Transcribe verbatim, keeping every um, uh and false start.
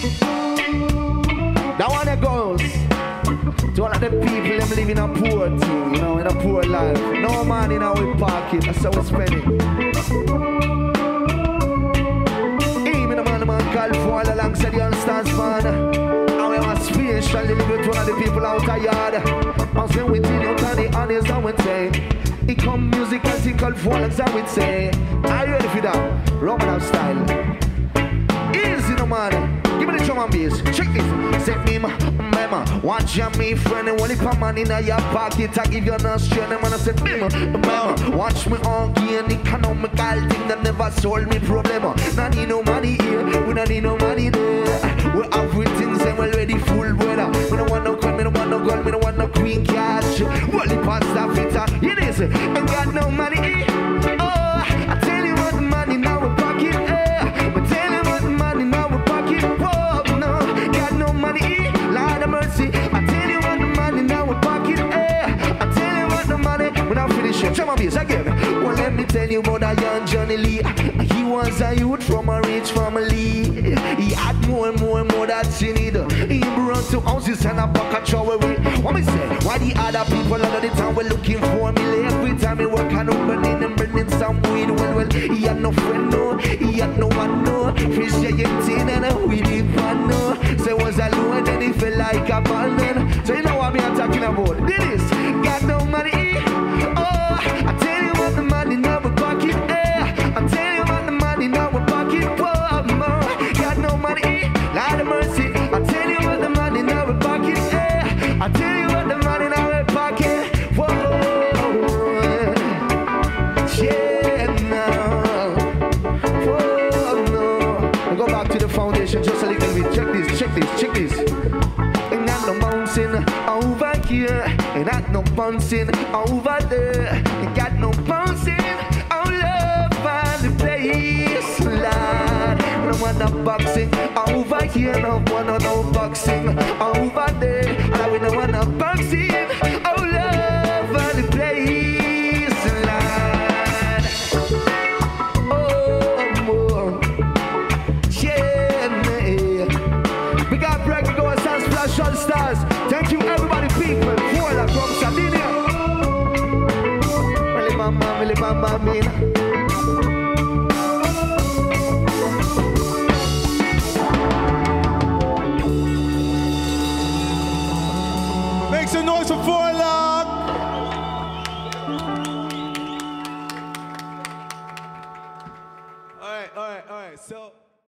That one that goes to all of the people them living a poor thing, you know, in a poor life. No money in our pocket, that's how we spend it. Hey, me the man, the man called Forelock alongside the All-Stars, man. And we have a spiritually live with one of the people out of yard. I'm saying we tell you kind of honest, I would say. It come music and thing called Forelock, I would say. Are you ready for that? Roman style. Easy no man. Give me the drum and bass. Check this. Set me, mama. Watch ya, me friend. And only put money in your pocket. I give you no strength. And I said, mama. Watch me all gain economical thing that never solve me problem. Not need no money here. We don't need no money there. We have things and we're ready full weather. We don't want no coin. We don't want no gold. We don't want no queen cash. Only pasta fitter. It is. Ain't got no money here. Oh, I tell you what, money now we pocket. Eh. But tell you what, money now we pocket. Whoa, no, got no money. Lord of mercy. I tell you what, the money now we pocket. Eh. I tell you what, the money. When I finish it, tell my beers again. Well, let me tell you about a young Johnny Lee. He was a youth from a rich family. He had more and more and more that he need. He brought two houses and a bucket shower away. What me say? Why the other people under the town were looking for me? Every time he work and opening and burning some weed. Well, well, he had no friend, no. He had no one, no. Fish gigantin and a weedy pan, no. So he was alone and he felt like a man. So you know what me I'm talking about. This got no money. Oh, I tell you what, the money now we pocket. Eh. I tell you what, the money now we pocket. Whoa, no. Got no money. Lord of mercy. I tell you what, the money now we pocket. Eh. I tell you what, the money now we pocket. Whoa, yeah, no. Whoa, no. We'll go back to the foundation just a little bit. Check this, check this, check this. Ain't got no bouncing over here. Ain't got no bouncing over there. Ain't got no bouncing all over the place, Lord. We don't want no boxing over here. No want no boxing over there. And we don't want no boxing all over the place, Lord. Oh, yeah, man. We got Reggae, Goa Sunsplash All-Stars. Thank you, everybody, people. Forelock from Sardinia. Really, mama, really, mama, mean.